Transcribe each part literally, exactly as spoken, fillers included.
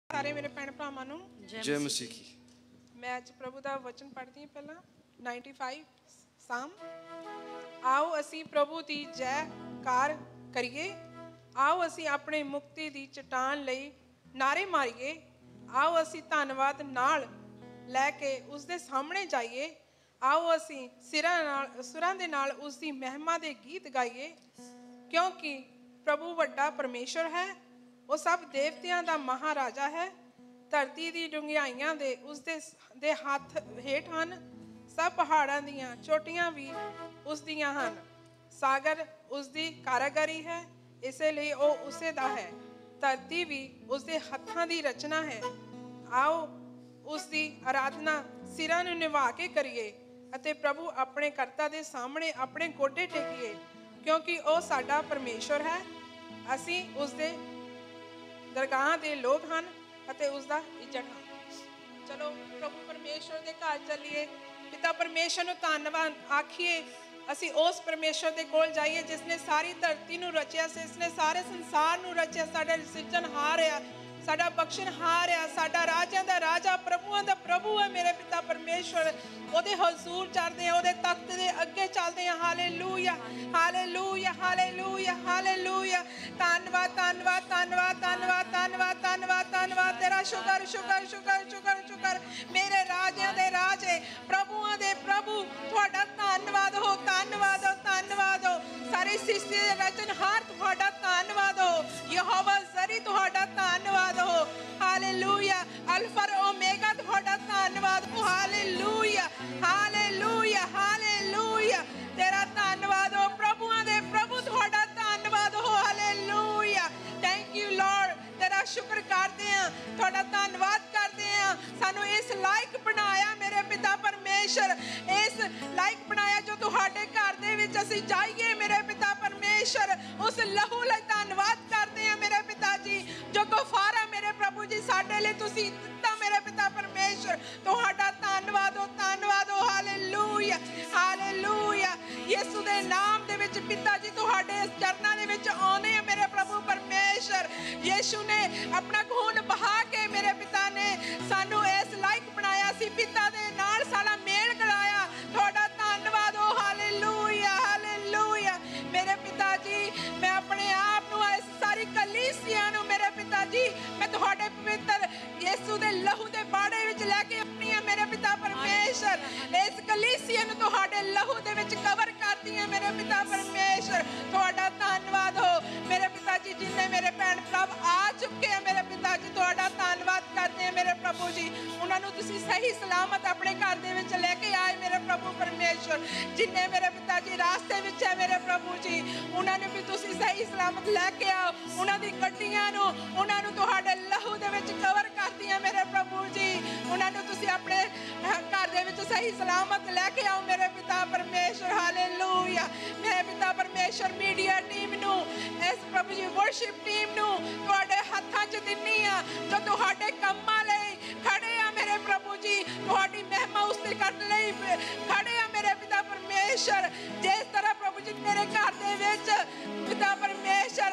सारे मेरे भैन भरावां नूं जय मसीह की। मैं अज प्रभु का वचन पढ़ती हूँ। पहला नाइनटी फाइव साम। आओ असी प्रभु की जयकार करिए, आओ असी अपने मुक्ति की चट्टान लई नारे मारिए, आओ असी धन्नवाद नाल लैके उसके सामने जाइए, आओ असी सिरां नाल सुरां दे नाल उसकी महिमा दे गीत गाइए, क्योंकि प्रभु वड्डा परमेश्वर है, वो सब देवतियां दा महाराजा है। धरती दी डुंगियाइयां दे उसदे दे हाथ हेठ हन, सब पहाड़ां दियां चोटियां भी उस दियां हन। सागर उसदी कारागरी है, इसलिए वो उसे दा है। धरती भी उसदे हत्थां दी रचना है। आओ उसदी आराधना सिरां नूं निभा के करिए अते प्रभु अपने कर्ता दे सामने अपने गोडे टेकीए, क्योंकि वो साडा परमेश्वर है, असी उसदे दरगाह दे लोग हन अते उसदा इज्जत हन। चलो प्रभु परमेश्वर दे घर चलिए, पिता परमेश्वर नूं धन्नवाद आखिए। असी उस परमेश्वर दे कोल जाइए जिसने सारी धरती नूं रचिया, जिसने सारे संसार नूं रचिया। साडा सिरजनहार है, साडा बख्शनहार है, साडा राजा दा राजा, प्रभुआं दा प्रभु है मेरे पिता परमेश्वर। ओदे हजूर चढ़दे हैं, ओदे तख्त दे अगे चलदे हैं। Hallelujah hallelujah hallelujah hallelujah. धन्नवाद धन्नवाद धन्नवाद धन्नवाद धन्नवाद धन्नवाद धन्नवाद तेरा। शुक्र शुक्र शुक्र शुक्र शुक्र मेरे राजियां दे राजे, प्रभुआं दे प्रभु, तुहाडा धन्नवाद हो धन्नवाद हो धन्नवाद हो। सारी सृष्टि दे रचनहार तुहाडा धन्नवाद हो। यहोवा जरी तुहाडा धन्नवाद हो। हालेलुया। अल्फा और ओमेगा तुहाडा धन्नवाद हो। हालेलुया हालेलुया हालेलुया तेरा धन्नवाद हो। प्रभुआं दे प्रभु तुहाडा धन्नवाद हो। हालेलुया। थैंक यू लॉर्ड, तेरा शुक्र करते हैं, तुहाडा धन्नवाद करते हैं। सानू इस लायक बनाया मेरे पिता परमेश्वर, इस लायक बनाया जो तुहाडे घर दे विच असीं जाइए मेरे पिता परमेश्वर। उस लहू लई धन्नवाद करते हैं मेरे पिता जी, जो गफारा मेरे प्रभु जी साडे लई तुसीं दित्ता मेरे पिता परमेश्वर। तुहाडा धन्नवाद हो धन्नवाद हो। Hallelujah hallelujah. यीशु दे नाम दे विच पिता जी तुहाडे चरनां दे विच आउंदे हैं मेरे प्रभु परमेश्वर। यीशु ने अपना खून बहा के मेरे पिता ने सानू इस लायक बनाया, सी पिता दे नाल साडा मेल कराया। तुहाडा धन्नवाद हो। हालेलुया हालेलुया मेरे पिता जी। मैं अपने आप नू इस सारी कलीसिया नू मेरे पिता जी मैं तुहाडे पवित्र यीशु दे लहू दे बाड़े विच लेके आउंदी हां मेरे पिता परमेश्वर। इस कलीसिया नू तुहाडे लहू दे विच कवर करदी हां मेरे पिता परमेश्वर। तुहाडा धन्नवाद हो मेरे पिता जी। जिन्ने मेरे भैन भरा आ चुके हैं मेरे पिता जी, तुहाडा धन्नवाद करते हैं मेरे प्रभु जी। उन्हां नू तुसीं सही सलामत अपने घर दे विच लेके आए मेरे प्रभु परमेश्वर। जिन्ने मेरे पिता जी रास्ते विच है मेरे प्रभु जी, उन्हां नू भी तुसीं सही सलामत लेके आओ। उन्हां दी गड्डियां नू उन्हां नू तुहाडे लहू दे विच कवर करदी हां मेरे प्रभु जी। उन्हां नू तुसीं अपने घर दे विच सही सलामत लेके आओ मेरे पिता परमेश्वर। हालेलुया मेरे पिता परमेश्वर। मीडिया टीम नू, इस प्रभु जी वर्शिप टीम नू तुहाडे हत्थां च दिन्नी आ, जो तुहाडे कम्मां लई खड़े आ मेरे प्रभु जी, तुहाडी महिमा उसते करन लई खड़े आ मेरे पिता परमेश्वर। जिस तरह प्रभु जी मेरे घर दे विच पिता परमेश्वर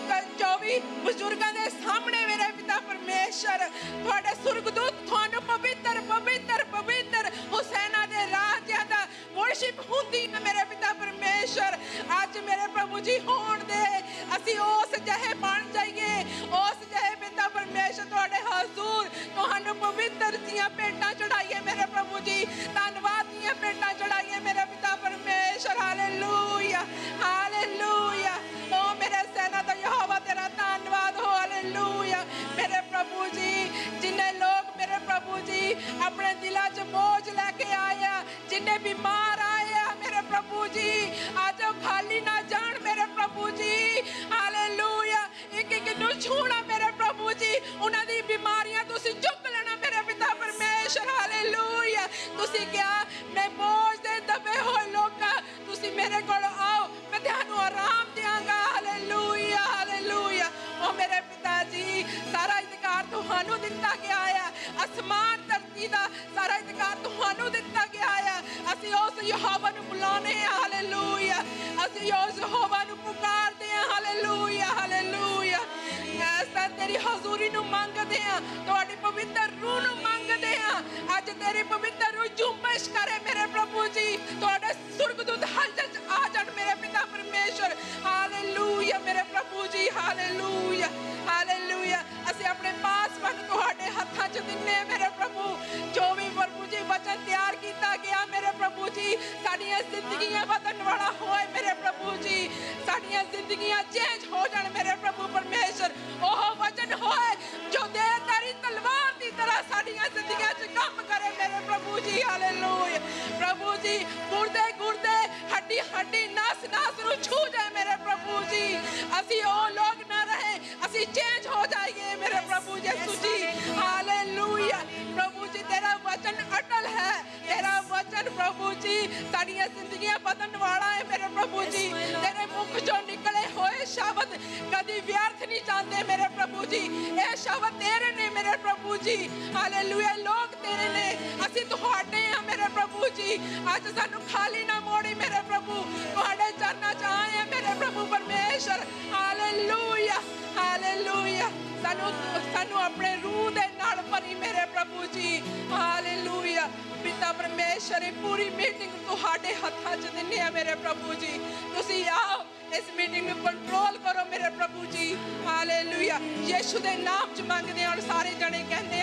चौबी बुजुर्गां दे सामने मेरे पिता परमेश्वर तुहाडे सुरगदूत तुहानू पवित्र पवित्र पवित्र हुसैना दे राजियां दा वर्शिप हुंदी है मेरे पिता परमेश्वर। अज मेरे प्रभु जी होण दे असी उस जहे बन जाइए, उस जहे पिता परमेश्वर तुहाडे हजूर तुहानू पवित्र दियां भेंटां चढ़ाइए मेरे प्रभु जी, धन्नवाद दियां भेंटां चढ़ाइए मेरे पिता परमेश्वर। Hallelujah hallelujah. ओ मेरे सेना दा यहोवा तेरा धन्नवाद हो। हालेलुया मेरे प्रभु जी। जिन्ने लोग मेरे प्रभु जी अपने दिलों च बोझ लेके आए, जिन्ने बीमार आए मेरे प्रभु जी, आज वो खाली ना जान मेरे प्रभु जी। हालेलुया। एक एक नू छूना मेरे प्रभु जी, उन्हां दी बीमारियां तुसीं चुक लेना मेरे पिता परमेश्वर। हालेलुया। तुसीं क्या मैं बोझ दे दबे होए लोकां, तुसीं मेरे कोल आओ, मैं तुहानू आराम देवांगा। Hallelujah hallelujah. ओ मेरे पिता जी सारा अधिकार तुहानू दिता गया है, आसमान धरती दा सारा अधिकार तुहानू दिता गया है। असीं उस यहोवा नू बुलाने हैं। हालेलुया। असीं उस यहोवा नू पुकारदे हैं। Hallelujah hallelujah. ऐसा तेरी हजूरी नू मंगदे हैं। तेरी पवित्र रूह जुम्बिश करे मेरे प्रभु जी तुहाडे सुर्गदूत हलचल च आ जाण मेरे पिता परमेश्वर हालेलुया मेरे प्रभु जी हालेलुया हालेलुया ਅਸੀਂ ਆਪਣੇ ਪਾਸਪਨ ਤੁਹਾਡੇ ਹੱਥਾਂ 'ਚ ਦਿੰਨੇ ਮੇਰੇ ਪ੍ਰਭੂ ਜੋ ਵੀ ਪ੍ਰਭੂ ਜੀ ਵਚਨ ਤਿਆਰ ਕੀਤਾ ਗਿਆ ਮੇਰੇ ਪ੍ਰਭੂ ਜੀ ਸਾਡੀਆਂ ਜ਼ਿੰਦਗੀਆਂ ਬਦਲਣ ਵਾਲਾ ਹੋਏ ਮੇਰੇ ਪ੍ਰਭੂ ਜੀ ਸਾਡੀਆਂ ਜ਼ਿੰਦਗੀਆਂ ਚੇਂਜ ਹੋ ਜਾਣ ਮੇਰੇ ਪ੍ਰਭੂ ਪਰਮੇਸ਼ਰ ਉਹ ਵਚਨ ਹੋਏ ਜੋ ਦੇਵਦਾਰੀ ਤਲਵਾਰ ਦੀ ਤਰ੍ਹਾਂ ਸਾਡੀਆਂ ਜ਼ਿੰਦਗੀਆਂ 'ਚ ਕੰਮ ਕਰੇ ਮੇਰੇ ਪ੍ਰਭੂ ਜੀ ਹਾਲੇਲੂਇਆ ਪ੍ਰਭੂ ਜੀ ਗੁਰਦੇ ਗੁਰਦੇ ਹੱਡੀ ਹੱਡੀ ਨਸ ਨਸ ਨੂੰ ਛੂ ਜਾਏ ਮੇਰੇ ਪ੍ਰਭੂ ਜੀ ਅਸੀਂ ਉਹ ਲੋਕ ਨਾ ਰਹੇ ਅਸੀਂ ਚੇਂਜ ਹੋ ਜਾਈਏ मेरे प्रभु यीशु जी हालेलुया प्रभु जी तेरा वचन अटल है तेरा वचन प्रभु जी साडियां जिंदगियां बदलने वाला है मेरे प्रभु जी तेरे मुख जो निकले होए शब्द कभी व्यर्थ नहीं जाते मेरे प्रभु जी ये शब्द तेरे ने मेरे प्रभु जी हालेलुया लोग तेरे ने ਅਸੀਂ ਤੁਹਾਡੇ ਆ ਮੇਰੇ ਪ੍ਰਭੂ ਜੀ ਅੱਜ ਸਾਨੂੰ ਖਾਲੀ ਨਾ ਮੋੜੀ ਮੇਰੇ ਪ੍ਰਭੂ ਤੁਹਾਡੇ ਚਰਨਾਂ 'ਚ ਆਏ ਆ ਮੇਰੇ ਪ੍ਰਭੂ ਪਰਮੇਸ਼ਰ ਹਾਲੇਲੂਇਆ ਹਾਲੇਲੂਇਆ ਸਾਨੂੰ ਸਾਨੂੰ ਆਪਣੇ ਰੂਹ ਦੇ ਨਾਲ ਭਰੀ ਮੇਰੇ ਪ੍ਰਭੂ ਜੀ ਹਾਲੇਲੂਇਆ ਪਿਤਾ ਪਰਮੇਸ਼ਰ ਇਹ ਪੂਰੀ ਮੀਟਿੰਗ ਤੁਹਾਡੇ ਹੱਥਾਂ 'ਚ ਦਿੰਨੇ ਆ ਮੇਰੇ ਪ੍ਰਭੂ ਜੀ ਤੁਸੀਂ ਆਓ इस मीटिंग में कंट्रोल करो मेरे प्रभु जी हालेलुया यीशु दे नाम च मांगदे और सारे जने कहंदे